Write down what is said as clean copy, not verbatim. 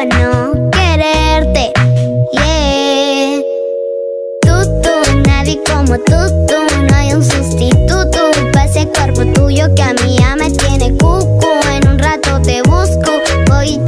no quererte. Yeah. Nadie como tú, no hay un sustituto para ese cuerpo tuyo que a mí ya me